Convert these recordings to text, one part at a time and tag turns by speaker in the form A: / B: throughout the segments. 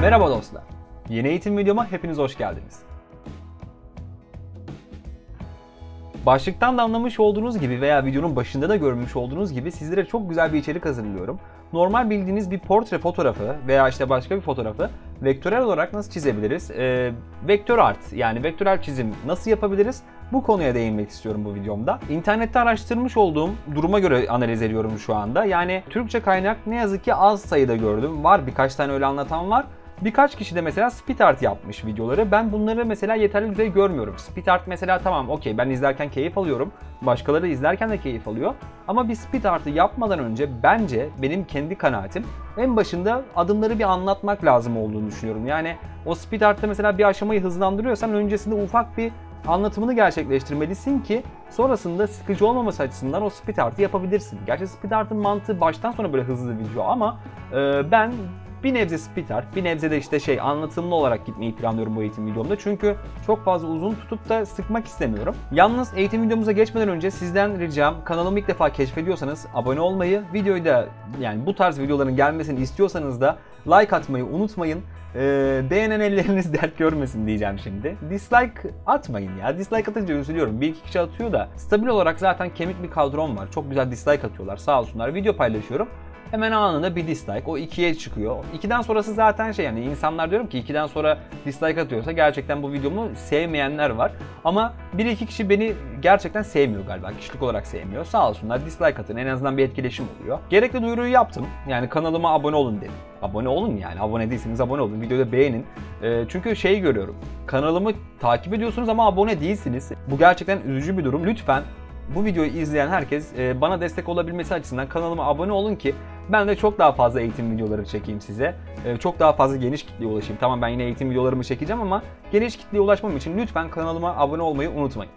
A: Merhaba dostlar. Yeni eğitim videoma hepiniz hoş geldiniz. Başlıktan da anlamış olduğunuz gibi veya videonun başında da görmüş olduğunuz gibi sizlere çok güzel bir içerik hazırlıyorum. Normal bildiğiniz bir portre fotoğrafı veya işte başka bir fotoğrafı vektörel olarak nasıl çizebiliriz? Vektör art yani vektörel çizim nasıl yapabiliriz? Bu konuya değinmek istiyorum bu videomda. İnternette araştırmış olduğum duruma göre analiz ediyorum şu anda. Yani Türkçe kaynak ne yazık ki az sayıda gördüm. Var birkaç tane öyle anlatan var. Birkaç kişi de mesela spit art yapmış videoları. Ben bunları mesela yeterli düzey görmüyorum. Spit art mesela tamam okey ben izlerken keyif alıyorum. Başkaları izlerken de keyif alıyor. Ama bir spit art'ı yapmadan önce bence benim kendi kanaatim en başında adımları bir anlatmak lazım olduğunu düşünüyorum. Yani o spit art'ta mesela bir aşamayı hızlandırıyorsan öncesinde ufak bir anlatımını gerçekleştirmelisin ki sonrasında sıkıcı olmaması açısından o spit art'ı yapabilirsin. Gerçi spit art'ın mantığı baştan sona böyle hızlı video ama ben bir nebze spit art, bir nebze de işte anlatımlı olarak gitmeyi planlıyorum bu eğitim videomda. Çünkü çok fazla uzun tutup da sıkmak istemiyorum. Yalnız eğitim videomuza geçmeden önce sizden ricam kanalımı ilk defa keşfediyorsanız abone olmayı, videoyu da yani bu tarz videoların gelmesini istiyorsanız da like atmayı unutmayın. Beğenen elleriniz dert görmesin diyeceğim şimdi. Dislike atmayın ya. Dislike atınca üzülüyorum. Bir iki kişi atıyor da stabil olarak zaten kemik bir kadrom var. Çok güzel dislike atıyorlar sağ olsunlar. Video paylaşıyorum. Hemen anında bir dislike. O 2'ye çıkıyor. 2'den sonrası zaten yani insanlar diyorum ki 2'den sonra dislike atıyorsa gerçekten bu videomu sevmeyenler var. Ama 1-2 kişi beni gerçekten sevmiyor galiba. Kişilik olarak sevmiyor. Sağ olsunlar dislike atın. En azından bir etkileşim oluyor. Gerekli duyuruyu yaptım. Yani kanalıma abone olun dedim. Abone olun yani. Abone değilseniz abone olun. Videoyu da beğenin. Çünkü şeyi görüyorum. Kanalımı takip ediyorsunuz ama abone değilsiniz. Bu gerçekten üzücü bir durum. Lütfen bu videoyu izleyen herkes bana destek olabilmesi açısından kanalıma abone olun ki ben de çok daha fazla eğitim videoları çekeyim size. Çok daha fazla geniş kitleye ulaşayım. Tamam ben yine eğitim videolarımı çekeceğim ama geniş kitleye ulaşmam için lütfen kanalıma abone olmayı unutmayın.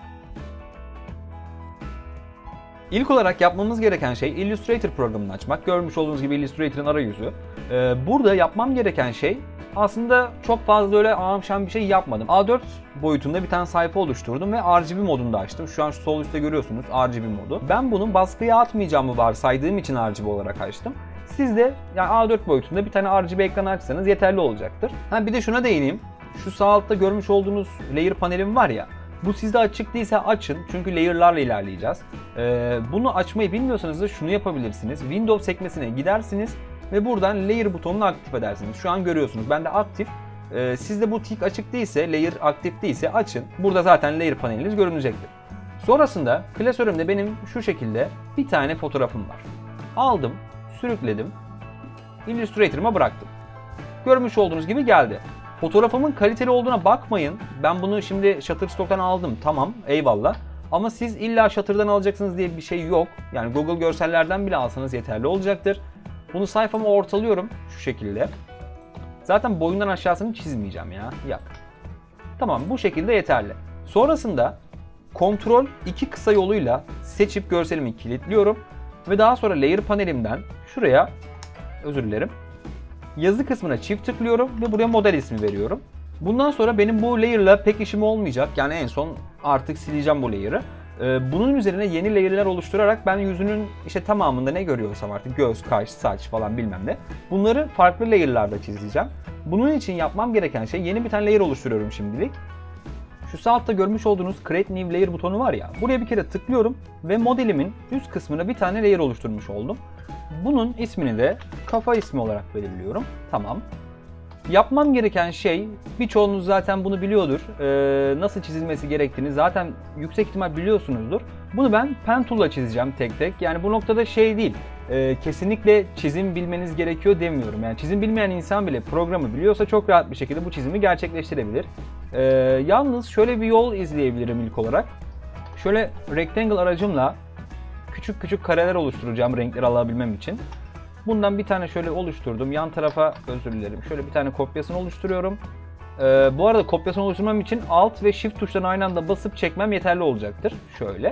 A: İlk olarak yapmamız gereken şey Illustrator programını açmak. Görmüş olduğunuz gibi Illustrator'ın arayüzü. Burada yapmam gereken şey aslında çok fazla öyle ağamşam bir şey yapmadım. A4 boyutunda bir tane sayfa oluşturdum ve RGB modunda açtım. Şu an şu sol üstte görüyorsunuz RGB modu. Ben bunun baskıya atmayacağımı varsaydığım için RGB olarak açtım. Siz de yani A4 boyutunda bir tane RGB ekran açsanız yeterli olacaktır. Bir de şuna değineyim. Şu sağ altta görmüş olduğunuz layer panelim var ya. Bu sizde açık değilse açın çünkü layer'larla ilerleyeceğiz. Bunu açmayı bilmiyorsanız da şunu yapabilirsiniz. Windows sekmesine gidersiniz ve buradan layer butonunu aktif edersiniz. Şu an görüyorsunuz bende aktif. Sizde bu tik açık değilse, layer aktif değilse açın. Burada zaten layer paneliniz görünecektir. Sonrasında klasörümde benim şu şekilde bir tane fotoğrafım var. Aldım, sürükledim, Illustrator'ıma bıraktım. Görmüş olduğunuz gibi geldi. Fotoğrafımın kaliteli olduğuna bakmayın. Ben bunu şimdi Shutterstock'tan aldım. Tamam, eyvallah. Ama siz illa Shutter'dan alacaksınız diye bir şey yok. Yani Google görsellerden bile alsanız yeterli olacaktır. Bunu sayfama ortalıyorum şu şekilde. Zaten boyundan aşağısını çizmeyeceğim ya. Yak. Tamam, bu şekilde yeterli. Sonrasında Ctrl 2 kısa yoluyla seçip görselimi kilitliyorum. Ve daha sonra Layer panelimden şuraya, özür dilerim, yazı kısmına çift tıklıyorum ve buraya model ismi veriyorum. Bundan sonra benim bu layer'la pek işim olmayacak. Yani en son artık sileceğim bu layer'ı. Bunun üzerine yeni layer'lar oluşturarak ben yüzünün işte tamamında ne görüyorsam artık göz, kaş, saç falan bilmem ne. Bunları farklı layer'larda çizeceğim. Bunun için yapmam gereken şey yeni bir tane layer oluşturuyorum şimdilik. Şu sağ altta görmüş olduğunuz Create New Layer butonu var ya. Buraya bir kere tıklıyorum ve modelimin üst kısmına bir tane layer oluşturmuş oldum. Bunun ismini de kafa ismi olarak belirliyorum. Tamam. Yapmam gereken şey, birçoğunuz zaten bunu biliyordur. Nasıl çizilmesi gerektiğini zaten yüksek ihtimal biliyorsunuzdur. Bunu ben pen tool'la çizeceğim tek tek. Yani bu noktada değil, kesinlikle çizim bilmeniz gerekiyor demiyorum. Yani çizim bilmeyen insan bile programı biliyorsa çok rahat bir şekilde bu çizimi gerçekleştirebilir. Yalnız şöyle bir yol izleyebilirim ilk olarak. Şöyle rectangle aracımla küçük küçük kareler oluşturacağım renkleri alabilmem için. Bundan bir tane şöyle oluşturdum. Yan tarafa, özür dilerim, şöyle bir tane kopyasını oluşturuyorum. Bu arada kopyasını oluşturmam için Alt ve Shift tuşlarını aynı anda basıp çekmem yeterli olacaktır. Şöyle.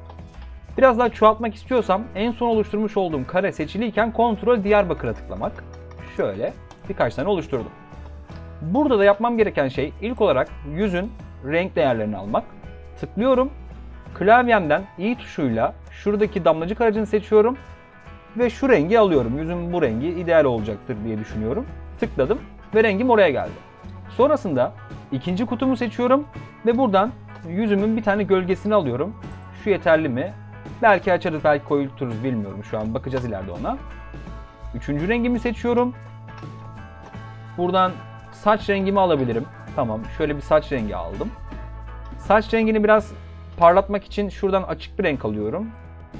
A: Biraz daha çoğaltmak istiyorsam en son oluşturmuş olduğum kare seçiliyken Ctrl Diyarbakır'a tıklamak. Şöyle birkaç tane oluşturdum. Burada da yapmam gereken şey ilk olarak yüzün renk değerlerini almak. Tıklıyorum. Klavyemden i tuşuyla şuradaki damlacık aracını seçiyorum. Ve şu rengi alıyorum. Yüzüm bu rengi ideal olacaktır diye düşünüyorum. Tıkladım ve rengim oraya geldi. Sonrasında ikinci kutumu seçiyorum ve buradan yüzümün bir tane gölgesini alıyorum. Şu yeterli mi? Belki açarız, belki koyulturuz, bilmiyorum, şu an bakacağız ileride ona. Üçüncü rengimi seçiyorum. Buradan saç rengimi alabilirim. Tamam, şöyle bir saç rengi aldım. Saç rengini biraz parlatmak için şuradan açık bir renk alıyorum.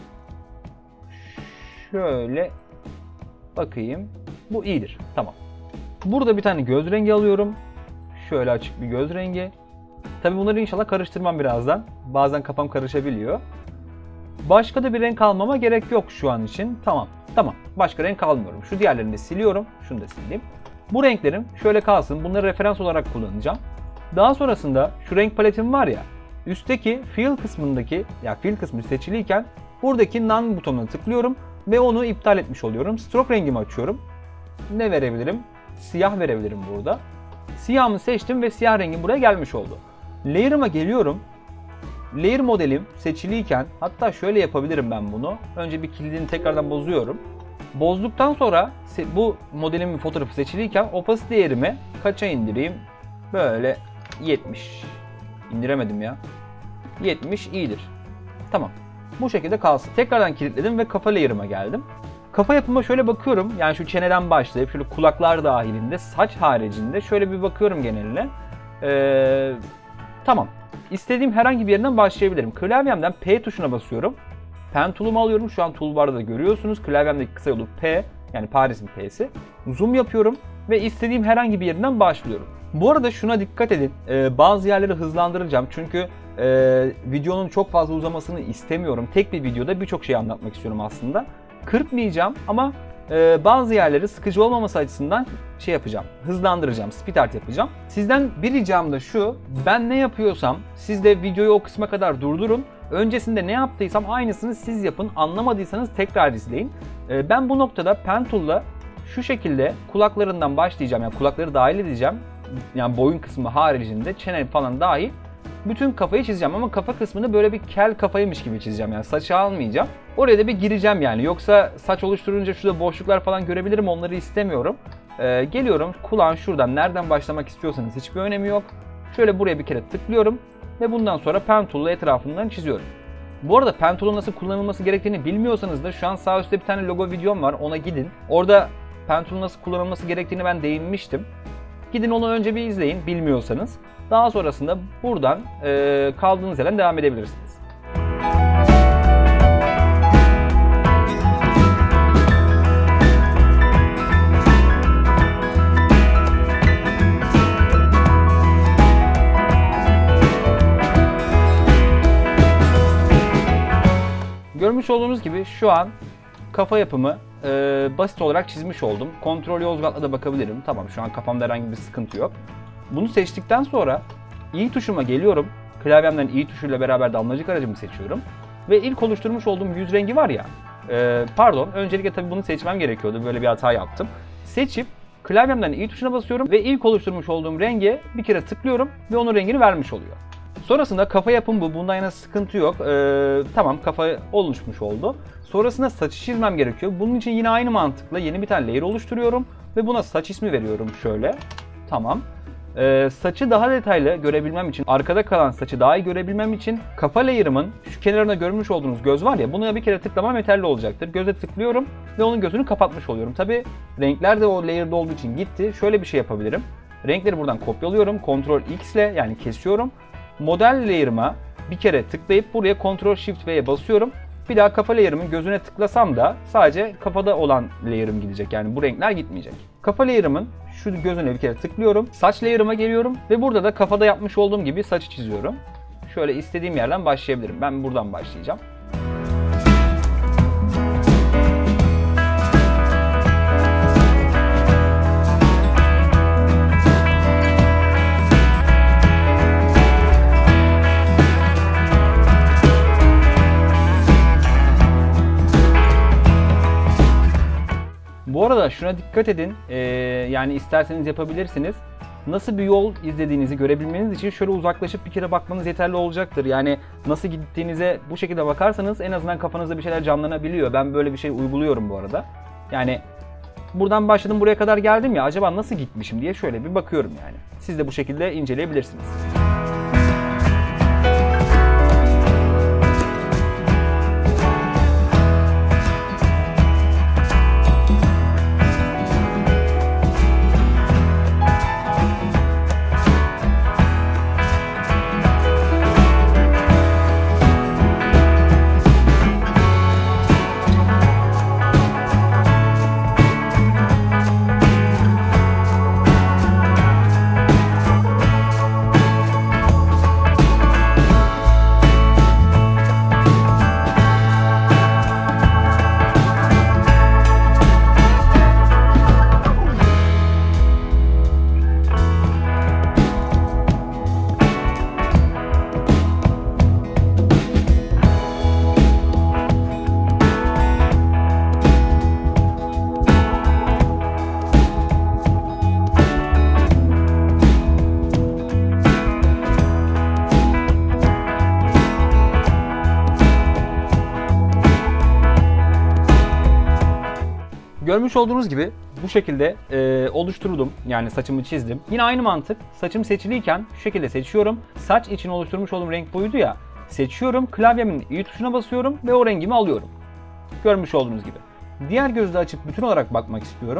A: Şöyle bakayım. Bu iyidir. Tamam. Burada bir tane göz rengi alıyorum. Şöyle açık bir göz rengi. Tabii bunları inşallah karıştırmam birazdan. Bazen kafam karışabiliyor. Başka da bir renk almama gerek yok şu an için. Tamam. Tamam. Başka renk almıyorum. Şu diğerlerini de siliyorum. Şunu da sileyim. Bu renklerim şöyle kalsın. Bunları referans olarak kullanacağım. Daha sonrasında şu renk paletim var ya. Üstteki fill kısmındaki, ya fill kısmı seçiliyken buradaki none butonuna tıklıyorum ve onu iptal etmiş oluyorum. Stroke rengimi açıyorum. Ne verebilirim? Siyah verebilirim burada. Siyahımı seçtim ve siyah rengim buraya gelmiş oldu. Layer'ıma geliyorum. Layer modelim seçiliyken, hatta şöyle yapabilirim ben bunu. Önce bir kilidini tekrardan bozuyorum. Bozduktan sonra bu modelimin fotoğrafı seçiliyken opacity değerimi kaça indireyim? Böyle 70. İndiremedim ya. 70 iyidir. Tamam. Bu şekilde kalsın. Tekrardan kilitledim ve kafa layer'ıma geldim. Kafa yapıma şöyle bakıyorum. Yani şu çeneden başlayıp şöyle kulaklar dahilinde, saç haricinde şöyle bir bakıyorum geneline. Tamam. İstediğim herhangi bir yerinden başlayabilirim. Klavyemden P tuşuna basıyorum. Pen tool'umu alıyorum. Şu an toolbar'da da görüyorsunuz. Klavyemdeki kısa yolu P. Yani Paris'in P'si. Zoom yapıyorum ve istediğim herhangi bir yerinden başlıyorum. Bu arada şuna dikkat edin. Bazı yerleri hızlandıracağım. Çünkü videonun çok fazla uzamasını istemiyorum. Tek bir videoda birçok şey anlatmak istiyorum aslında. Kırpmayacağım ama bazı yerleri sıkıcı olmaması açısından şey yapacağım. Hızlandıracağım, speed art yapacağım. Sizden bir ricam da şu. Ben ne yapıyorsam siz de videoyu o kısma kadar durdurun. Öncesinde ne yaptıysam aynısını siz yapın. Anlamadıysanız tekrar izleyin. Ben bu noktada pen tool'la şu şekilde kulaklarından başlayacağım. Yani kulakları dahil edeceğim. Yani boyun kısmı haricinde çene falan dahil bütün kafayı çizeceğim ama kafa kısmını böyle bir kel kafaymış gibi çizeceğim, yani saçı almayacağım. Oraya da bir gireceğim yani, yoksa saç oluşturunca şurada boşluklar falan görebilirim, onları istemiyorum. Geliyorum kulağın şuradan, nereden başlamak istiyorsanız hiçbir önemi yok. Şöyle buraya bir kere tıklıyorum ve bundan sonra pen tool'la etrafından çiziyorum. Bu arada pen tool'un nasıl kullanılması gerektiğini bilmiyorsanız da şu an sağ üstte bir tane logo videom var, ona gidin. Orada pen tool'un nasıl kullanılması gerektiğini ben değinmiştim. Gidin onu önce bir izleyin bilmiyorsanız. Daha sonrasında buradan kaldığınız yerden devam edebilirsiniz. Görmüş olduğunuz gibi şu an kafa yapımı basit olarak çizmiş oldum. Kontrol Yozgat'la da bakabilirim. Tamam, şu an kafamda herhangi bir sıkıntı yok. Bunu seçtikten sonra i tuşuma geliyorum. Klavyemden i tuşuyla beraber damlacık aracımı seçiyorum. Ve ilk oluşturmuş olduğum yüz rengi var ya. Pardon, öncelikle tabii bunu seçmem gerekiyordu. Böyle bir hata yaptım. Seçip klavyemden i tuşuna basıyorum ve ilk oluşturmuş olduğum renge bir kere tıklıyorum ve onun rengini vermiş oluyor. Sonrasında kafa yapım bu. Bundan yana sıkıntı yok. Tamam, kafa oluşmuş oldu. Sonrasında saçı çizmem gerekiyor. Bunun için yine aynı mantıkla yeni bir tane layer oluşturuyorum. Ve buna saç ismi veriyorum şöyle. Tamam. Saçı daha detaylı görebilmem için, arkada kalan saçı daha iyi görebilmem için kafa layer'ımın şu kenarına görmüş olduğunuz göz var ya, buna bir kere tıklamam yeterli olacaktır. Göze tıklıyorum ve onun gözünü kapatmış oluyorum. Tabi renkler de o layer'da olduğu için gitti. Şöyle bir şey yapabilirim. Renkleri buradan kopyalıyorum. Ctrl X ile, yani kesiyorum. Model layer'ıma bir kere tıklayıp buraya Ctrl Shift V'ye basıyorum. Bir daha kafa layer'ımın gözüne tıklasam da sadece kafada olan layer'ım gidecek. Yani bu renkler gitmeyecek. Kafa layer'ımın şu gözüne bir kere tıklıyorum. Saç layer'ıma geliyorum ve burada da kafada yapmış olduğum gibi saçı çiziyorum. Şöyle istediğim yerden başlayabilirim. Ben buradan başlayacağım. Bu arada şuna dikkat edin, yani isterseniz yapabilirsiniz. Nasıl bir yol izlediğinizi görebilmeniz için şöyle uzaklaşıp bir kere bakmanız yeterli olacaktır. Yani nasıl gittiğinize bu şekilde bakarsanız en azından kafanızda bir şeyler canlanabiliyor. Ben böyle bir şey uyguluyorum bu arada. Yani buradan başladım buraya kadar geldim ya, acaba nasıl gitmişim diye şöyle bir bakıyorum yani. Siz de bu şekilde inceleyebilirsiniz. Görmüş olduğunuz gibi bu şekilde oluşturdum. Yani saçımı çizdim. Yine aynı mantık. Saçım seçiliyken şu şekilde seçiyorum. Saç için oluşturmuş olduğum renk buydu ya. Seçiyorum. Klavyemin i tuşuna basıyorum ve o rengimi alıyorum. Görmüş olduğunüz gibi. Diğer gözü de açıp bütün olarak bakmak istiyorum.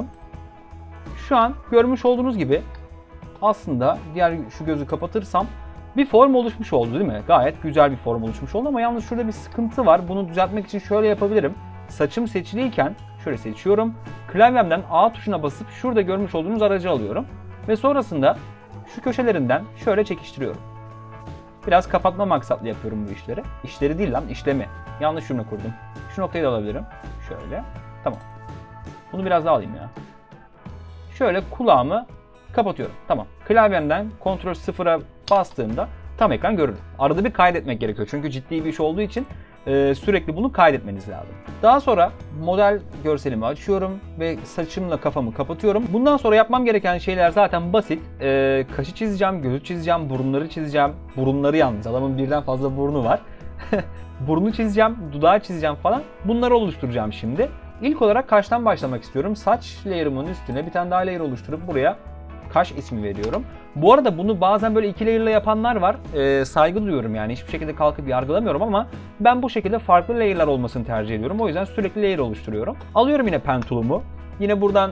A: Şu an görmüş olduğunuz gibi aslında diğer şu gözü kapatırsam bir form oluşmuş oldu değil mi? Gayet güzel bir form oluşmuş oldu ama yalnız şurada bir sıkıntı var. Bunu düzeltmek için şöyle yapabilirim. Saçım seçiliyken şöyle seçiyorum. Klavyemden A tuşuna basıp şurada görmüş olduğunuz aracı alıyorum. Ve sonrasında şu köşelerinden şöyle çekiştiriyorum. Biraz kapatma maksatlı yapıyorum bu işleri. İşleri değil lan, işlemi. Yanlış cümle kurdum. Şu noktayı da alabilirim. Şöyle. Tamam. Bunu biraz daha alayım ya. Şöyle kulağımı kapatıyorum. Tamam. Klavyemden Ctrl 0'a bastığımda tam ekran görürüm. Arada bir kaydetmek gerekiyor. Çünkü ciddi bir iş olduğu için sürekli bunu kaydetmeniz lazım. Daha sonra model görselimi açıyorum ve saçımla kafamı kapatıyorum. Bundan sonra yapmam gereken şeyler zaten basit. Kaşı çizeceğim, gözü çizeceğim, burunları çizeceğim. Burunları yalnız. Adamın birden fazla burnu var. Burnu çizeceğim, dudağı çizeceğim falan. Bunları oluşturacağım şimdi. İlk olarak kaştan başlamak istiyorum. Saç layer'ımın üstüne bir tane daha layer oluşturup buraya kaş ismi veriyorum. Bu arada bunu bazen böyle iki layer'la yapanlar var. Saygı duyuyorum yani. Hiçbir şekilde kalkıp yargılamıyorum ama ben bu şekilde farklı layer'lar olmasını tercih ediyorum. O yüzden sürekli layer oluşturuyorum. Alıyorum yine pen tool'umu. Yine buradan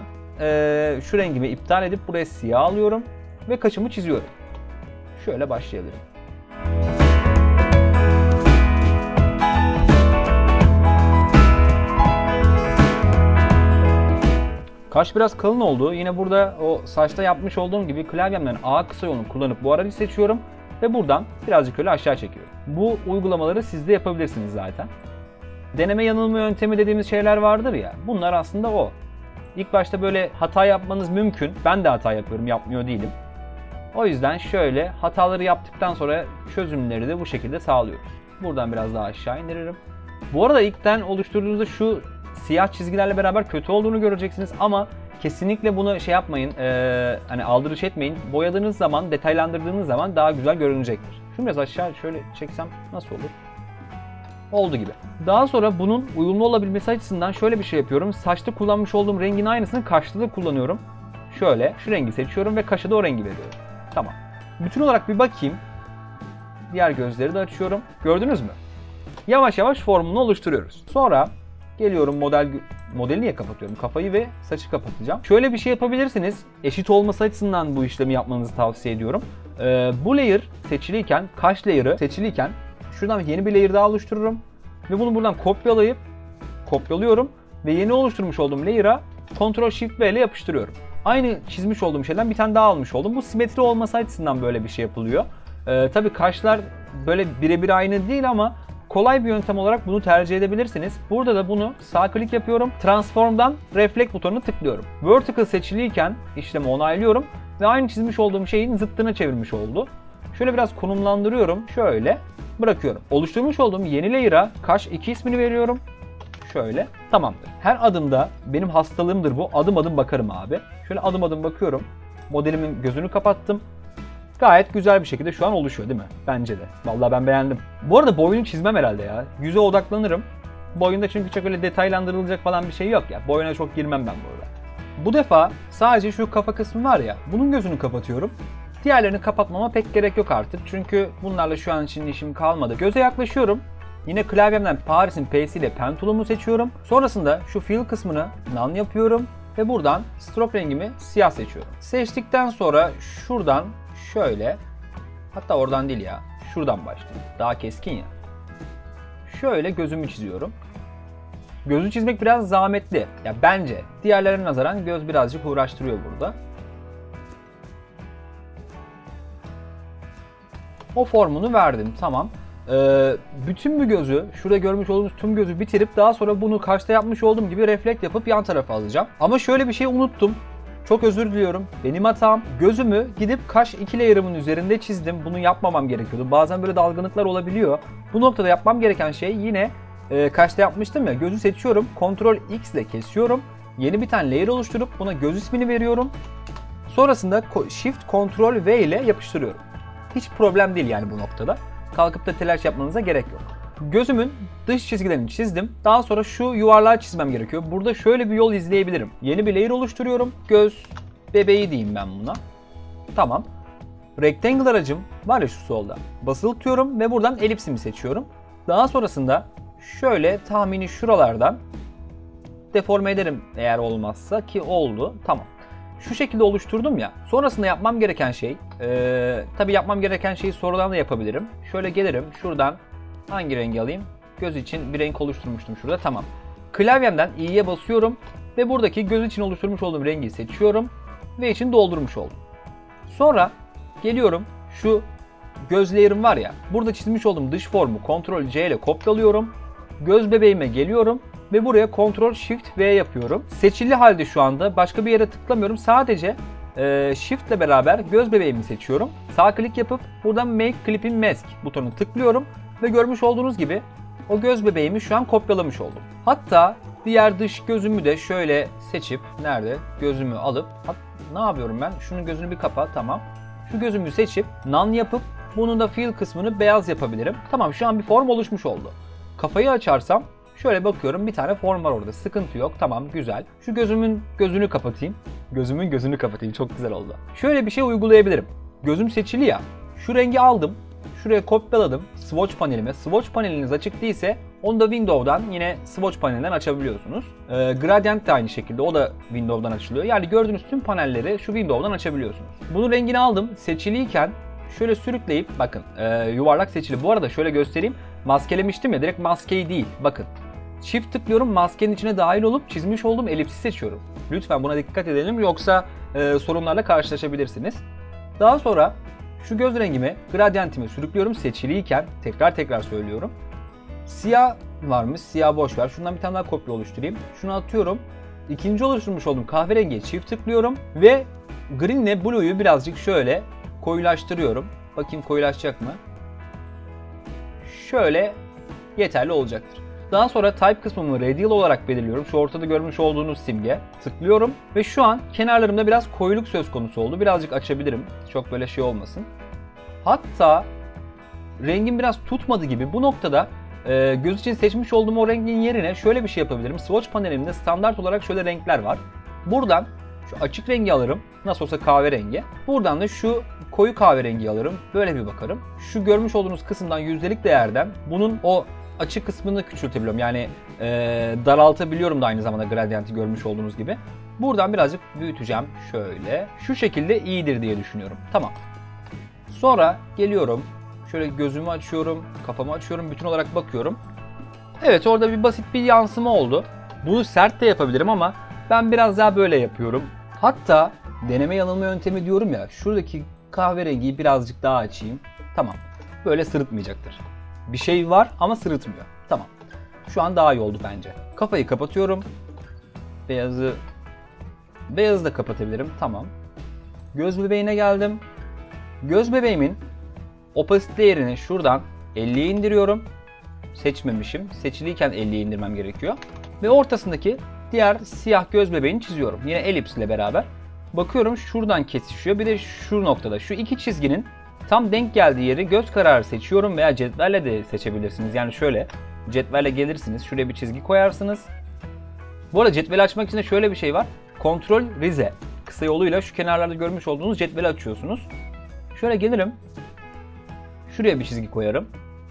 A: şu rengimi iptal edip buraya siyah alıyorum ve kaşımı çiziyorum. Şöyle başlayabilirim. Kaş biraz kalın oldu. Yine burada o saçta yapmış olduğum gibi klavyemden A kısa yolunu kullanıp bu aracı seçiyorum ve buradan birazcık öyle aşağı çekiyorum. Bu uygulamaları siz de yapabilirsiniz zaten. Deneme yanılma yöntemi dediğimiz şeyler vardır ya. Bunlar aslında o. İlk başta böyle hata yapmanız mümkün. Ben de hata yapıyorum, yapmıyor değilim. O yüzden şöyle hataları yaptıktan sonra çözümleri de bu şekilde sağlıyoruz. Buradan biraz daha aşağı indiririm. Bu arada ilkten oluşturduğunuzda şu siyah çizgilerle beraber kötü olduğunu göreceksiniz ama kesinlikle bunu şey yapmayın, hani aldırış etmeyin. Boyadığınız zaman, detaylandırdığınız zaman daha güzel görünecektir. Şunu biraz aşağı şöyle çeksem nasıl olur? Oldu gibi. Daha sonra bunun uyumlu olabilmesi açısından şöyle bir şey yapıyorum. Saçta kullanmış olduğum rengin aynısını kaşta da kullanıyorum. Şöyle şu rengi seçiyorum ve kaşa da o rengi veriyorum. Tamam. Bütün olarak bir bakayım. Diğer gözleri de açıyorum. Gördünüz mü? Yavaş yavaş formunu oluşturuyoruz. Sonra geliyorum modeli niye kapatıyorum? Kafayı ve saçı kapatacağım. Şöyle bir şey yapabilirsiniz. Eşit olması açısından bu işlemi yapmanızı tavsiye ediyorum. Bu layer seçiliyken, kaş layer'ı seçiliyken şuradan yeni bir layer daha oluştururum. Ve bunu buradan kopyalıyorum. Ve yeni oluşturmuş olduğum layer'a Ctrl Shift V ile yapıştırıyorum. Aynı çizmiş olduğum şeyden bir tane daha almış oldum. Bu simetri olması açısından böyle bir şey yapılıyor. Tabii kaşlar böyle birebir aynı değil ama kolay bir yöntem olarak bunu tercih edebilirsiniz. Burada da bunu sağ klik yapıyorum. Transform'dan Reflect butonunu tıklıyorum. Vertical seçiliyken işlemi onaylıyorum ve aynı çizmiş olduğum şeyin zıttını çevirmiş oldu. Şöyle biraz konumlandırıyorum. Şöyle bırakıyorum. Oluşturmuş olduğum yeni layer'a kaş 2 ismini veriyorum. Şöyle tamamdır. Her adımda benim hastalığımdır bu. Adım adım bakarım abi. Şöyle adım adım bakıyorum. Modelimin gözünü kapattım. Gayet güzel bir şekilde şu an oluşuyor değil mi? Bence de. Vallahi ben beğendim. Bu arada boyunu çizmem herhalde ya. Yüze odaklanırım. Boyunda çünkü çok öyle detaylandırılacak falan bir şey yok ya. Boyuna çok girmem ben burada. Bu defa sadece şu kafa kısmı var ya, bunun gözünü kapatıyorum. Diğerlerini kapatmama pek gerek yok artık. Çünkü bunlarla şu an için işim kalmadı. Göze yaklaşıyorum. Yine klavyemden Paris'in P'si ile pen tool'umu seçiyorum. Sonrasında şu fill kısmını none yapıyorum. Ve buradan stroke rengimi siyah seçiyorum. Seçtikten sonra şuradan şöyle, hatta oradan değil ya, şuradan başlayayım. Daha keskin ya. Şöyle gözümü çiziyorum. Gözü çizmek biraz zahmetli. Ya bence diğerlerine nazaran göz birazcık uğraştırıyor burada. O formunu verdim. Tamam. Bütün bir gözü, şurada görmüş olduğunuz tüm gözü bitirip daha sonra bunu karşıda yapmış olduğum gibi reflekt yapıp yan tarafa alacağım. Ama şöyle bir şey unuttum. Çok özür diliyorum. Benim hatam. Gözümü gidip kaş 2 layer'ımın üzerinde çizdim. Bunu yapmamam gerekiyordu. Bazen böyle dalgınlıklar olabiliyor. Bu noktada yapmam gereken şey yine kaşta yapmıştım ya. Gözü seçiyorum. Ctrl X ile kesiyorum. Yeni bir tane layer oluşturup buna göz ismini veriyorum. Sonrasında Shift Ctrl V ile yapıştırıyorum. Hiç problem değil yani bu noktada. Kalkıp da telaş yapmanıza gerek yok. Gözümün dış çizgilerini çizdim. Daha sonra şu yuvarlağı çizmem gerekiyor. Burada şöyle bir yol izleyebilirim. Yeni bir layer oluşturuyorum. Göz bebeği diyeyim ben buna. Tamam. Rectangle aracım var ya şu solda. Basılı tutuyorum ve buradan elipsimi seçiyorum. Daha sonrasında şöyle tahmini şuralardan deforme ederim eğer olmazsa, ki oldu. Tamam. Şu şekilde oluşturdum ya. Sonrasında yapmam gereken şey, tabii yapmam gereken şeyi sonradan da yapabilirim. Şöyle gelirim şuradan hangi rengi alayım? Göz için bir renk oluşturmuştum şurada. Tamam. Klavyemden i'ye basıyorum ve buradaki göz için oluşturmuş olduğum rengi seçiyorum ve için doldurmuş oldum. Sonra geliyorum şu göz layer'ım var ya. Burada çizmiş olduğum dış formu Ctrl C ile kopyalıyorum. Göz bebeğime geliyorum ve buraya Ctrl Shift V yapıyorum. Seçili halde şu anda, başka bir yere tıklamıyorum. Sadece Shift ile beraber göz bebeğimi seçiyorum. Sağ klik yapıp buradan Make Clipping Mask butonuna tıklıyorum ve görmüş olduğunuz gibi o göz bebeğimi şu an kopyalamış oldum. Hatta diğer dış gözümü de şöyle seçip, nerede gözümü alıp, ne yapıyorum ben? Şunun gözünü bir kapa, tamam. Şu gözümü seçip none yapıp bunun da fill kısmını beyaz yapabilirim. Tamam, şu an bir form oluşmuş oldu. Kafayı açarsam şöyle bakıyorum, bir tane form var orada. Sıkıntı yok. Tamam, güzel. Şu gözümün gözünü kapatayım. Gözümün gözünü kapatayım. Çok güzel oldu. Şöyle bir şey uygulayabilirim. Gözüm seçili ya. Şu rengi aldım. Şuraya kopyaladım. Swatch panelime. Swatch paneliniz açık değilse onu da Windows'dan yine Swatch panelinden açabiliyorsunuz. Gradient de aynı şekilde. O da Windows'dan açılıyor. Yani gördüğünüz tüm panelleri şu Windows'dan açabiliyorsunuz. Bunun rengini aldım. Seçiliyken şöyle sürükleyip, bakın yuvarlak seçili. Bu arada şöyle göstereyim. Maskelemiştim ya, direkt maskeyi değil. Bakın. Shift tıklıyorum, maskenin içine dahil olup çizmiş olduğum elipsi seçiyorum. Lütfen buna dikkat edelim, yoksa sorunlarla karşılaşabilirsiniz. Daha sonra şu göz rengimi, gradientimi sürüklüyorum seçiliyken, tekrar söylüyorum. Siyah varmış, siyah boş ver. Şundan bir tane daha kopya oluşturayım. Şunu atıyorum. İkinci oluşturmuş olduğum kahverengiye çift tıklıyorum ve green ile blue'yu birazcık şöyle koyulaştırıyorum. Bakayım koyulaşacak mı? Şöyle yeterli olacaktır. Daha sonra type kısmımı radial olarak belirliyorum. Şu ortada görmüş olduğunuz simge. Tıklıyorum ve şu an kenarlarımda biraz koyuluk söz konusu oldu. Birazcık açabilirim. Çok böyle şey olmasın. Hatta rengim biraz tutmadı gibi. Bu noktada göz için seçmiş olduğum o rengin yerine şöyle bir şey yapabilirim. Swatch panelimde standart olarak şöyle renkler var. Buradan şu açık rengi alırım. Nasıl olsa kahverengi. Buradan da şu koyu kahverengi alırım. Böyle bir bakarım. Şu görmüş olduğunuz kısımdan yüzdelik değerden bunun o açık kısmını küçültebiliyorum. Yani daraltabiliyorum da aynı zamanda gradienti görmüş olduğunuz gibi. Buradan birazcık büyüteceğim. Şöyle. Şu şekilde iyidir diye düşünüyorum. Tamam. Sonra geliyorum. Şöyle gözümü açıyorum. Kafamı açıyorum. Bütün olarak bakıyorum. Evet, orada bir basit bir yansıma oldu. Bunu sert de yapabilirim ama ben biraz daha böyle yapıyorum. Hatta deneme yanılma yöntemi diyorum ya. Şuradaki kahverengiyi birazcık daha açayım. Tamam. Böyle sırıtmayacaktır. Bir şey var ama sırıtmıyor. Tamam. Şu an daha iyi oldu bence. Kafayı kapatıyorum. Beyazı da kapatabilirim. Tamam. Göz bebeğine geldim. Göz bebeğimin opacity değerini şuradan 50'ye indiriyorum. Seçmemişim. Seçiliyken 50'ye indirmem gerekiyor. Ve ortasındaki diğer siyah göz bebeğini çiziyorum. Yine elips ile beraber. Bakıyorum şuradan kesişiyor. Bir de şu noktada. Şu iki çizginin tam denk geldiği yeri göz kararı seçiyorum veya cetvelle de seçebilirsiniz. Yani şöyle cetvelle gelirsiniz. Şuraya bir çizgi koyarsınız. Bu arada cetveli açmak için de şöyle bir şey var. Ctrl Rize kısa yoluyla şu kenarlarda görmüş olduğunuz cetveli açıyorsunuz. Şöyle gelirim. Şuraya bir çizgi koyarım.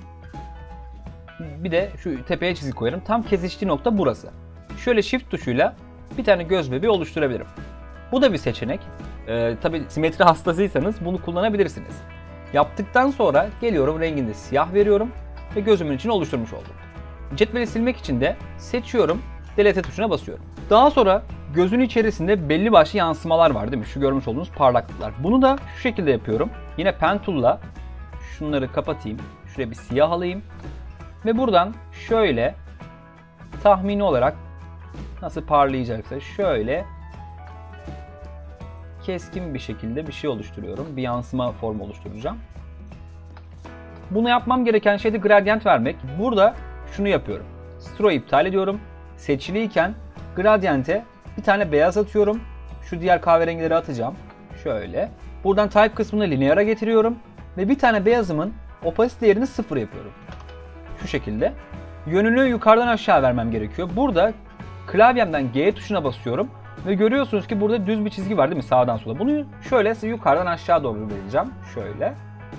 A: Bir de şu tepeye çizgi koyarım. Tam kesiştiği nokta burası. Şöyle Shift tuşuyla bir tane göz bebeği oluşturabilirim. Bu da bir seçenek. Tabii simetri hastasıysanız bunu kullanabilirsiniz. Yaptıktan sonra geliyorum, rengini siyah veriyorum ve gözümün içini oluşturmuş oldum. Cetveli silmek için de seçiyorum, delete tuşuna basıyorum. Daha sonra gözün içerisinde belli başlı yansımalar var değil mi? Şu görmüş olduğunuz parlaklıklar. Bunu da şu şekilde yapıyorum. Yine pen tool'la şunları kapatayım. Şuraya bir siyah alayım. Ve buradan şöyle tahmini olarak nasıl parlayacaksa şöyle keskin bir şekilde bir şey oluşturuyorum. Bir yansıma formu oluşturacağım. Bunu yapmam gereken şey de gradient vermek. Burada şunu yapıyorum. Stroke'u iptal ediyorum. Seçiliyken gradient'e bir tane beyaz atıyorum. Şu diğer kahverengileri atacağım. Şöyle. Buradan type kısmını linear'a getiriyorum. Ve bir tane beyazımın opacity değerini 0 yapıyorum. Şu şekilde. Yönünü yukarıdan aşağı vermem gerekiyor. Burada klavyemden G tuşuna basıyorum. Ve görüyorsunuz ki burada düz bir çizgi var değil mi? Sağdan sola. Bunu şöyle yukarıdan aşağı doğru vereceğim. Şöyle.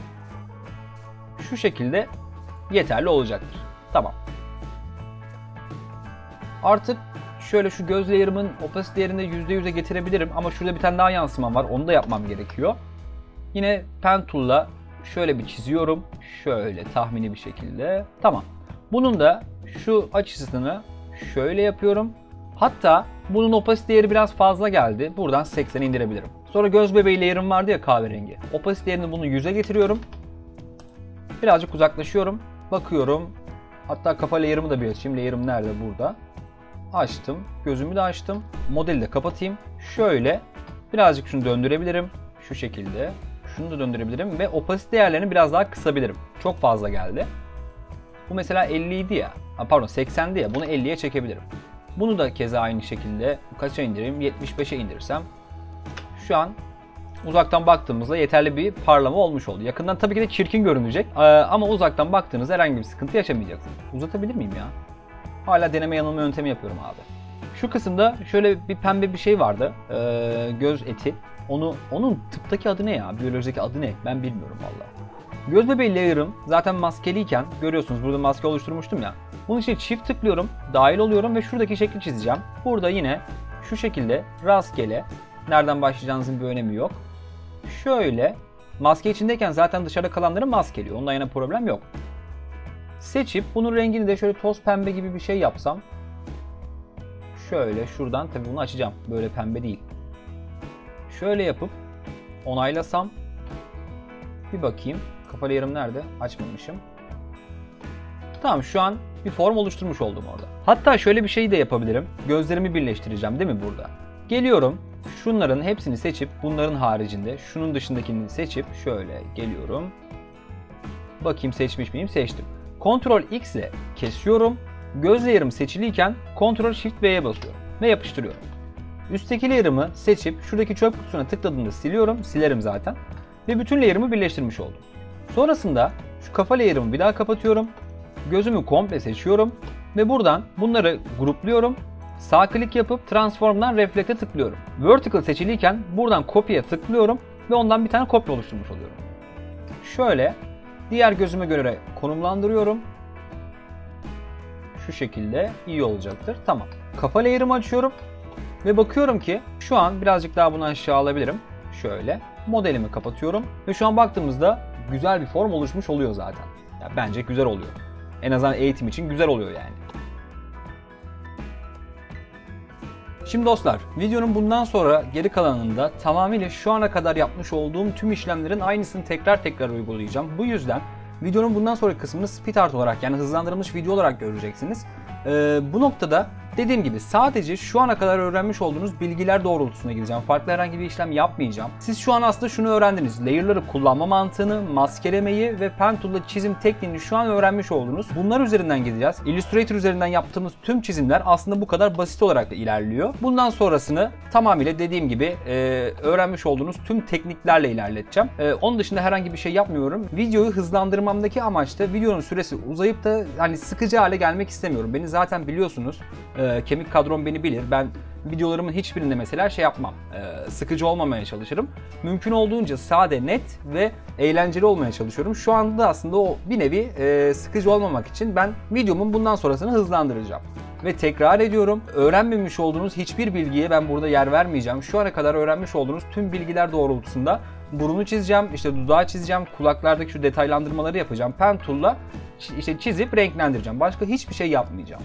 A: Şu şekilde yeterli olacaktır. Tamam. Artık şöyle şu göz layer'ımın opacity değerini %100'e getirebilirim. Ama şurada bir tane daha yansımam var. Onu da yapmam gerekiyor. Yine pen tool'la şöyle bir çiziyorum. Şöyle tahmini bir şekilde. Tamam. Bunun da şu açısını şöyle yapıyorum. Hatta bunun opacity değeri biraz fazla geldi. Buradan 80'e indirebilirim. Sonra göz bebeği layer'ım vardı ya kahverengi. Opacity değerini bunu 100'e getiriyorum. Birazcık uzaklaşıyorum. Bakıyorum. Hatta kafa layer'ımı da bir açayım. Layer'ım nerede? Burada. Açtım. Gözümü de açtım. Modeli de kapatayım. Şöyle birazcık şunu döndürebilirim. Şu şekilde. Şunu da döndürebilirim ve opacity değerlerini biraz daha kısabilirim. Çok fazla geldi. Bu mesela 50 idi ya. Pardon 80'di ya. Bunu 50'ye çekebilirim. Bunu da keza aynı şekilde kaça indireyim? 75'e indirirsem şu an uzaktan baktığımızda yeterli bir parlama olmuş oldu. Yakından tabii ki de çirkin görünecek ama uzaktan baktığınızda herhangi bir sıkıntı yaşamayacaksınız. Uzatabilir miyim ya? Hala deneme yanılma yöntemi yapıyorum abi. Şu kısımda şöyle bir pembe bir şey vardı. Göz eti. Onun tıptaki adı ne ya? Biyolojideki adı ne? Ben bilmiyorum vallahi. Göz bebeği layer'ım zaten maskeliyken görüyorsunuz burada maske oluşturmuştum ya. Bunun için çift tıklıyorum, dahil oluyorum ve şuradaki şekli çizeceğim. Burada yine şu şekilde rastgele, nereden başlayacağınızın bir önemi yok. Şöyle, maske içindeyken zaten dışarıda kalanları maskeliyor. Ondan yana problem yok. Seçip bunun rengini de şöyle toz pembe gibi bir şey yapsam. Şöyle şuradan tabii bunu açacağım. Böyle pembe değil. Şöyle yapıp onaylasam. Bir bakayım. Kafa layer'ım nerede? Açmamışım. Tamam şu an bir form oluşturmuş oldum orada. Hatta şöyle bir şey de yapabilirim. Gözlerimi birleştireceğim değil mi burada? Geliyorum. Şunların hepsini seçip bunların haricinde şunun dışındakini seçip şöyle geliyorum. Bakayım seçmiş miyim? Seçtim. Ctrl X ile kesiyorum. Göz layer'ım seçiliyken Ctrl Shift V'ye basıyorum ve yapıştırıyorum. Üstteki layer'ımı seçip şuradaki çöp kutusuna tıkladığımda siliyorum. Silerim zaten. Ve bütün layer'ımı birleştirmiş oldum. Sonrasında şu kafa layer'ımı bir daha kapatıyorum. Gözümü komple seçiyorum ve buradan bunları grupluyorum. Sağ klik yapıp Transform'dan Reflect'e tıklıyorum. Vertical seçiliyken buradan Copy'ye tıklıyorum ve ondan bir tane kopya oluşturmuş oluyorum. Şöyle diğer gözüme göre konumlandırıyorum. Şu şekilde iyi olacaktır. Tamam. Kafa layer'ımı açıyorum ve bakıyorum ki şu an birazcık daha bunu aşağı alabilirim. Şöyle modelimi kapatıyorum ve şu an baktığımızda güzel bir form oluşmuş oluyor zaten. Ya bence güzel oluyor. En azından eğitim için güzel oluyor yani. Şimdi dostlar, videonun bundan sonra geri kalanında tamamıyla şu ana kadar yapmış olduğum tüm işlemlerin aynısını tekrar uygulayacağım. Bu yüzden videonun bundan sonraki kısmını speed art olarak yani hızlandırılmış video olarak göreceksiniz. Bu noktada dediğim gibi sadece şu ana kadar öğrenmiş olduğunuz bilgiler doğrultusunda gideceğim. Farklı herhangi bir işlem yapmayacağım. Siz şu an aslında şunu öğrendiniz. Layer'ları kullanma mantığını, maskelemeyi ve pen tool'la çizim tekniğini şu an öğrenmiş oldunuz. Bunlar üzerinden gideceğiz. Illustrator üzerinden yaptığımız tüm çizimler aslında bu kadar basit olarak da ilerliyor. Bundan sonrasını tamamıyla dediğim gibi öğrenmiş olduğunuz tüm tekniklerle ilerleteceğim. Onun dışında herhangi bir şey yapmıyorum. Videoyu hızlandırmamdaki amaç da videonun süresi uzayıp da hani sıkıcı hale gelmek istemiyorum. Beni zaten biliyorsunuz. Kemik kadrom beni bilir. Ben videolarımın hiçbirinde mesela şey yapmam. Sıkıcı olmamaya çalışırım. Mümkün olduğunca sade, net ve eğlenceli olmaya çalışıyorum. Şu anda aslında o bir nevi sıkıcı olmamak için ben videomun bundan sonrasını hızlandıracağım. Ve tekrar ediyorum, öğrenmemiş olduğunuz hiçbir bilgiye ben burada yer vermeyeceğim. Şu ana kadar öğrenmiş olduğunuz tüm bilgiler doğrultusunda burunu çizeceğim, işte dudağı çizeceğim, kulaklardaki şu detaylandırmaları yapacağım. Pen tool'la işte çizip renklendireceğim. Başka hiçbir şey yapmayacağım.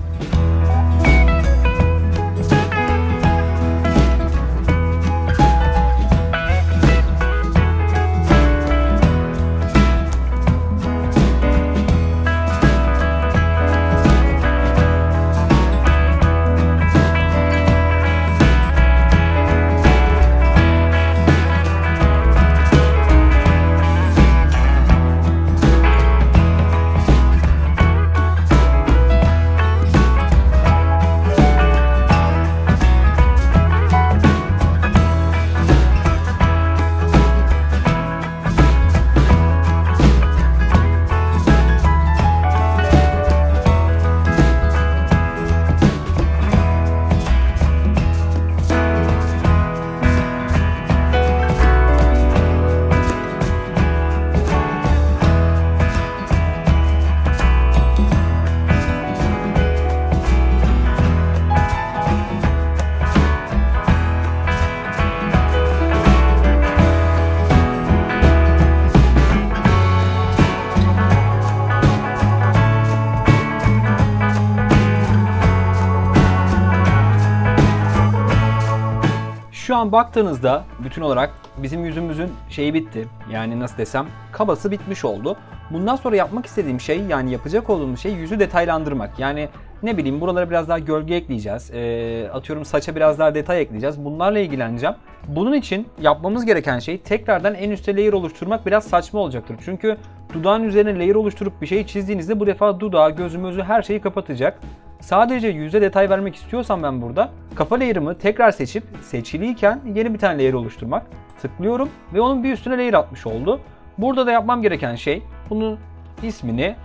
A: Şu an baktığınızda bütün olarak bizim yüzümüzün şeyi bitti. Yani nasıl desem, kabası bitmiş oldu. Bundan sonra yapmak istediğim şey, yani yapacak olduğum şey yüzü detaylandırmak. Yani ne bileyim, buralara biraz daha gölge ekleyeceğiz. Atıyorum saça biraz daha detay ekleyeceğiz. Bunlarla ilgileneceğim. Bunun için yapmamız gereken şey tekrardan en üstte layer oluşturmak biraz saçma olacaktır. Çünkü dudağın üzerine layer oluşturup bir şey çizdiğinizde bu defa dudağı, gözü, mözü her şeyi kapatacak. Sadece yüze detay vermek istiyorsam ben burada kafa layer'ımı tekrar seçip seçiliyken yeni bir tane layer oluşturmak. Tıklıyorum ve onun bir üstüne layer atmış oldu. Burada da yapmam gereken şey, bunun ismini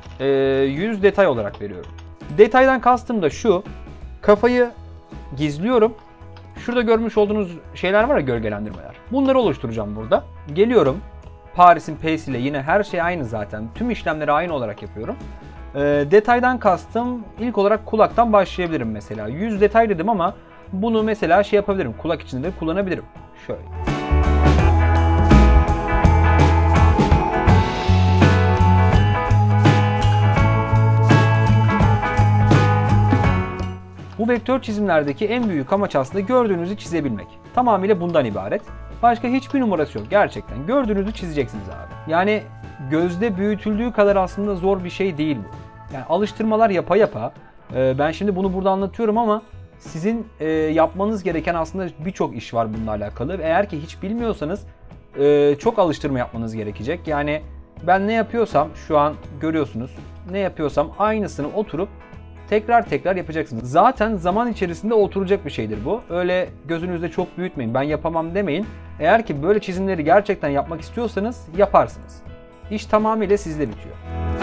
A: yüz detay olarak veriyorum. Detaydan kastım da şu: kafayı gizliyorum. Şurada görmüş olduğunuz şeyler var ya, gölgelendirmeler. Bunları oluşturacağım burada. Geliyorum. Paris'in P'siyle, yine her şey aynı zaten. Tüm işlemleri aynı olarak yapıyorum. Detaydan kastım, ilk olarak kulaktan başlayabilirim mesela. Yüz detay dedim ama bunu mesela şey yapabilirim. Kulak içinde de kullanabilirim. Şöyle. Bu vektör çizimlerdeki en büyük amaç aslında gördüğünüzü çizebilmek. Tamamıyla bundan ibaret. Başka hiçbir numarası yok gerçekten. Gördüğünüzü çizeceksiniz abi. Yani gözde büyütüldüğü kadar aslında zor bir şey değil bu. Yani alıştırmalar yapa yapa, ben şimdi bunu burada anlatıyorum ama sizin yapmanız gereken aslında birçok iş var bununla alakalı. Eğer ki hiç bilmiyorsanız çok alıştırma yapmanız gerekecek. Yani ben ne yapıyorsam, şu an görüyorsunuz, ne yapıyorsam aynısını oturup tekrar tekrar yapacaksınız. Zaten zaman içerisinde oturacak bir şeydir bu. Öyle gözünüzde çok büyütmeyin, ben yapamam demeyin. Eğer ki böyle çizimleri gerçekten yapmak istiyorsanız yaparsınız. İş tamamıyla sizde bitiyor.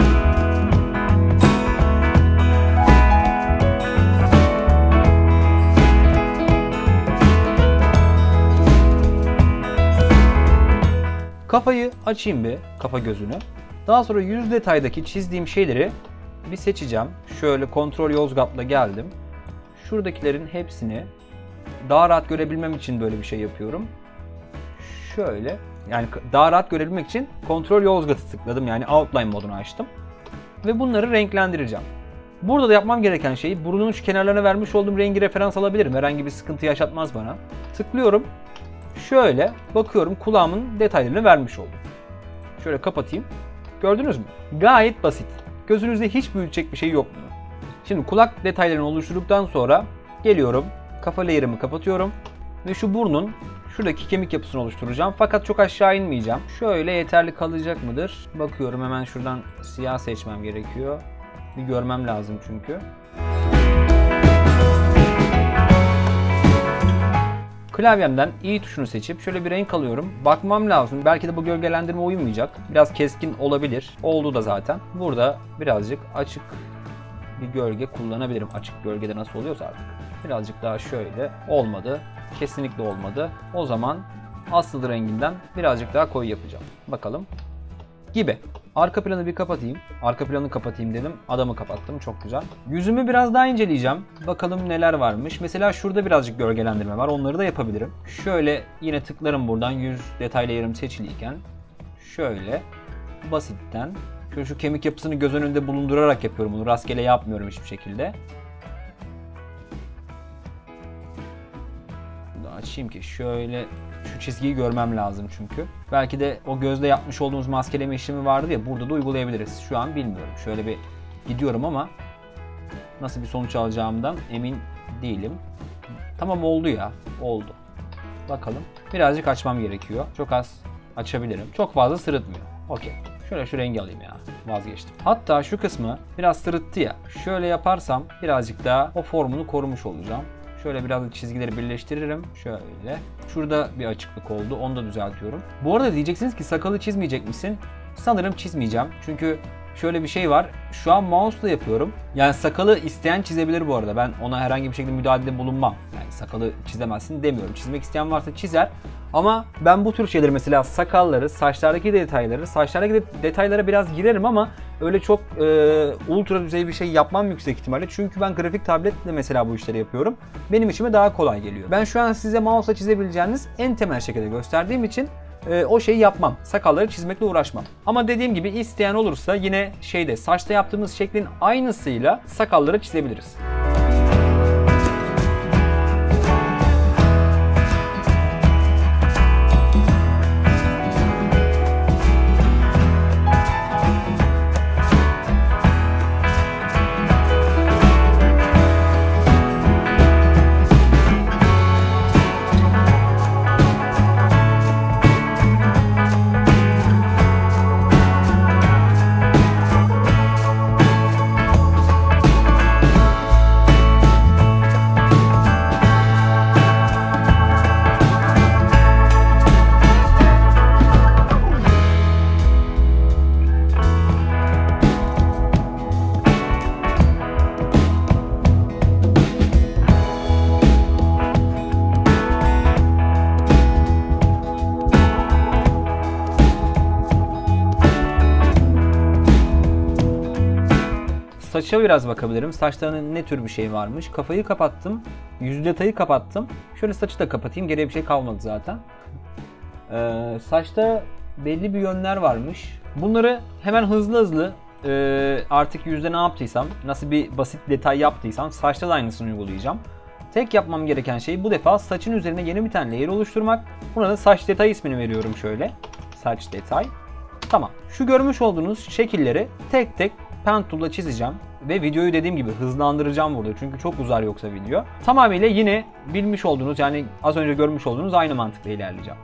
A: Kafayı açayım bir, kafa gözünü. Daha sonra yüz detaydaki çizdiğim şeyleri bir seçeceğim. Şöyle kontrol Yozgat'la geldim. Şuradakilerin hepsini daha rahat görebilmem için böyle bir şey yapıyorum. Şöyle, yani daha rahat görebilmek için kontrol Yozgat'ı tıkladım. Yani outline modunu açtım. Ve bunları renklendireceğim. Burada da yapmam gereken şey, burnunun şu kenarlarına vermiş olduğum rengi referans alabilirim. Herhangi bir sıkıntı yaşatmaz bana. Tıklıyorum. Şöyle bakıyorum, kulağımın detaylarını vermiş oldum. Şöyle kapatayım. Gördünüz mü? Gayet basit. Gözünüzde hiç büyütecek bir şey yok mu? Şimdi kulak detaylarını oluşturduktan sonra geliyorum. Kafa layer'ımı kapatıyorum. Ve şu burnun şuradaki kemik yapısını oluşturacağım. Fakat çok aşağı inmeyeceğim. Şöyle yeterli kalacak mıdır? Bakıyorum, hemen şuradan siyah seçmem gerekiyor. Bir görmem lazım çünkü. Klavyemden i tuşunu seçip şöyle bir renk alıyorum. Bakmam lazım. Belki de bu gölgelendirme uyumayacak. Biraz keskin olabilir. Oldu da zaten. Burada birazcık açık bir gölge kullanabilirim. Açık gölgede nasıl oluyorsa artık. Birazcık daha şöyle. Olmadı. Kesinlikle olmadı. O zaman asıl renginden birazcık daha koyu yapacağım. Bakalım. Gibi. Arka planı bir kapatayım. Arka planı kapatayım dedim. Adamı kapattım. Çok güzel. Yüzümü biraz daha inceleyeceğim. Bakalım neler varmış. Mesela şurada birazcık gölgelendirme var. Onları da yapabilirim. Şöyle yine tıklarım buradan. Yüz detaylı yerim seçiliyken. Şöyle basitten. Şu kemik yapısını göz önünde bulundurarak yapıyorum bunu. Rastgele yapmıyorum hiçbir şekilde. Bunu da açayım ki şöyle şu çizgiyi görmem lazım çünkü. Belki de o gözde yapmış olduğumuz maskeleme işlemi vardı ya, burada da uygulayabiliriz. Şu an bilmiyorum. Şöyle bir gidiyorum ama nasıl bir sonuç alacağımdan emin değilim. Tamam, oldu ya. Oldu. Bakalım. Birazcık açmam gerekiyor. Çok az açabilirim. Çok fazla sırıtmıyor. Okey. Şöyle şu rengi alayım ya. Vazgeçtim. Hatta şu kısmı biraz sırıttı ya. Şöyle yaparsam birazcık daha o formunu korumuş olacağım. Şöyle biraz da çizgileri birleştiririm. Şöyle. Şurada bir açıklık oldu. Onu da düzeltiyorum. Bu arada diyeceksiniz ki sakalı çizmeyecek misin? Sanırım çizmeyeceğim. Çünkü şöyle bir şey var. Şu an mouse'la yapıyorum. Yani sakalı isteyen çizebilir bu arada. Ben ona herhangi bir şekilde müdahalede bulunmam. Yani sakalı çizemezsin demiyorum. Çizmek isteyen varsa çizer. Ama ben bu tür şeyleri, mesela sakalları, saçlardaki detayları, saçlardaki detaylara biraz girerim ama öyle çok ultra düzey bir şey yapmam yüksek ihtimalle. Çünkü ben grafik tabletle mesela bu işleri yapıyorum. Benim işime daha kolay geliyor. Ben şu an size mouse'la çizebileceğiniz en temel şekilde gösterdiğim için o şeyi yapmam. Sakalları çizmekle uğraşmam. Ama dediğim gibi isteyen olursa yine saçta yaptığımız şeklin aynısıyla sakalları çizebiliriz. Saça biraz bakabilirim. Saçlarında ne tür bir şey varmış. Kafayı kapattım. Yüz detayı kapattım. Şöyle saçı da kapatayım. Geriye bir şey kalmadı zaten. Saçta belli bir yönler varmış. Bunları hemen hızlı artık yüzde ne yaptıysam, nasıl bir basit detay yaptıysam saçta da aynısını uygulayacağım. Tek yapmam gereken şey bu defa saçın üzerine yeni bir tane layer oluşturmak. Buna da saç detay ismini veriyorum şöyle. Saç detay. Tamam. Şu görmüş olduğunuz şekilleri tek tek pen tool'la çizeceğim. Ve videoyu dediğim gibi hızlandıracağım burada. Çünkü çok uzar yoksa video. Tamamıyla yine bilmiş olduğunuz, yani az önce görmüş olduğunuz aynı mantıkla ilerleyeceğim.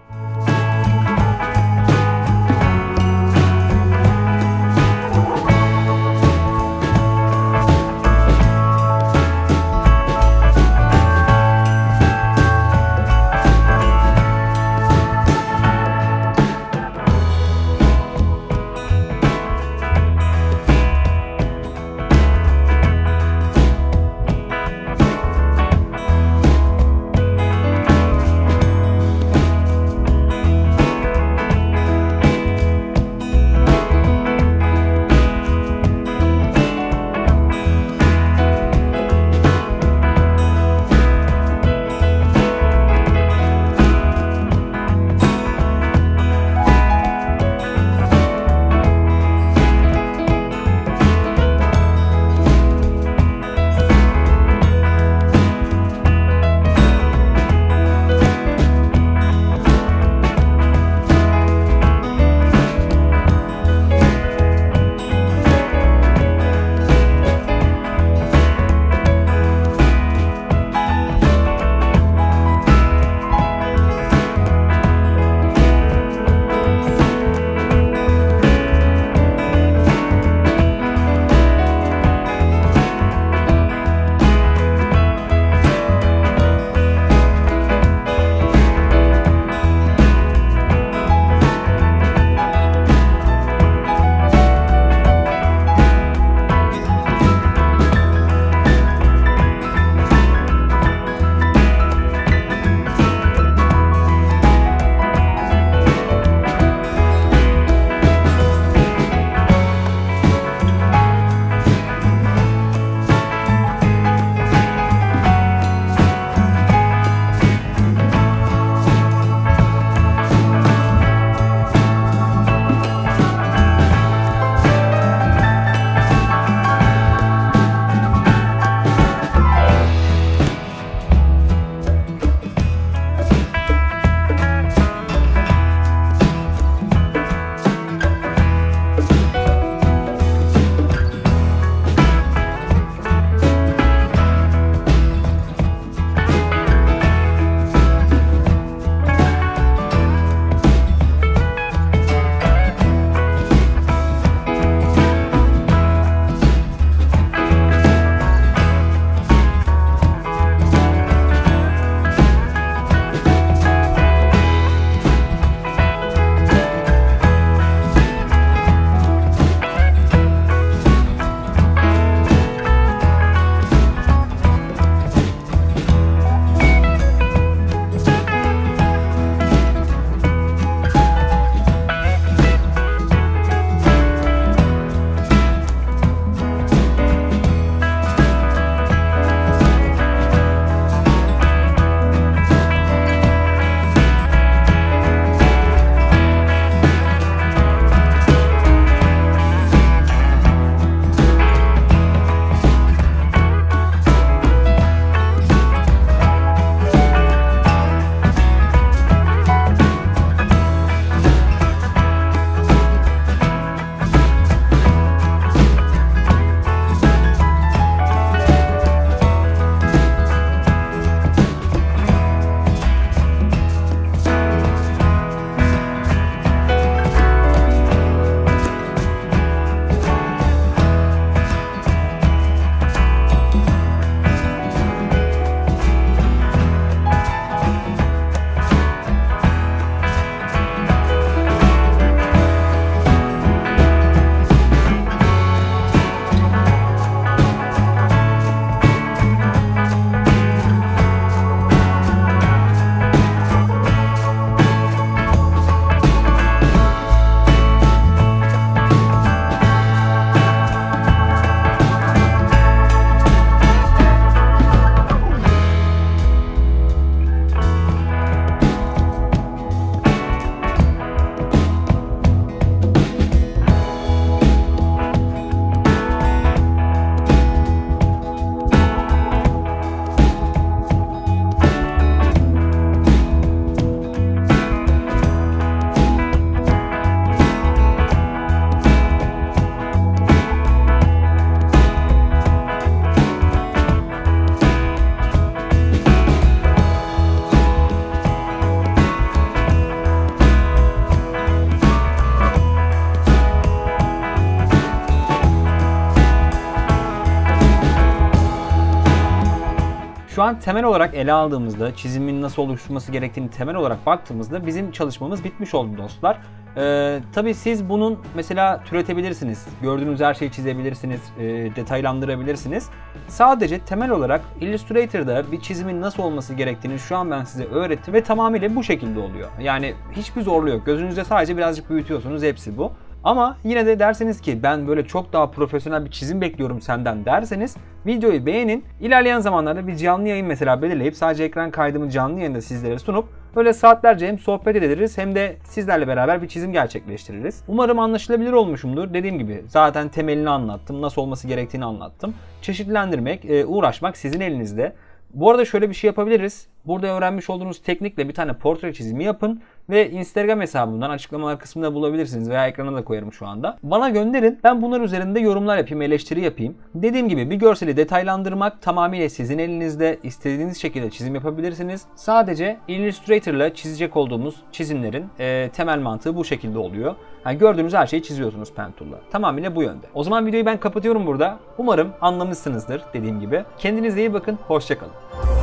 A: Şu an temel olarak ele aldığımızda, çizimin nasıl oluşturması gerektiğini temel olarak baktığımızda bizim çalışmamız bitmiş oldu dostlar. Tabii siz bunun mesela türetebilirsiniz. Gördüğünüz her şeyi çizebilirsiniz, detaylandırabilirsiniz. Sadece temel olarak Illustrator'da bir çizimin nasıl olması gerektiğini şu an ben size öğrettim ve tamamıyla bu şekilde oluyor. Yani hiçbir zorluğu yok. Gözünüzde sadece birazcık büyütüyorsunuz, hepsi bu. Ama yine de derseniz ki ben böyle çok daha profesyonel bir çizim bekliyorum senden derseniz videoyu beğenin. İlerleyen zamanlarda bir canlı yayın mesela belirleyip sadece ekran kaydımı canlı yayında sizlere sunup böyle saatlerce hem sohbet ederiz hem de sizlerle beraber bir çizim gerçekleştiririz. Umarım anlaşılabilir olmuşumdur. Dediğim gibi zaten temelini anlattım, nasıl olması gerektiğini anlattım. Çeşitlendirmek, uğraşmak sizin elinizde. Bu arada şöyle bir şey yapabiliriz. Burada öğrenmiş olduğunuz teknikle bir tane portre çizimi yapın ve Instagram hesabımdan açıklamalar kısmında bulabilirsiniz veya ekrana da koyarım şu anda. Bana gönderin. Ben bunlar üzerinde yorumlar yapayım, eleştiri yapayım. Dediğim gibi bir görseli detaylandırmak tamamıyla sizin elinizde. İstediğiniz şekilde çizim yapabilirsiniz. Sadece Illustrator'la çizecek olduğumuz çizimlerin temel mantığı bu şekilde oluyor. Yani gördüğünüz her şeyi çiziyorsunuz pen tool'la. Tamamıyla bu yönde. O zaman videoyu ben kapatıyorum burada. Umarım anlamışsınızdır dediğim gibi. Kendinize iyi bakın. Hoşça kalın.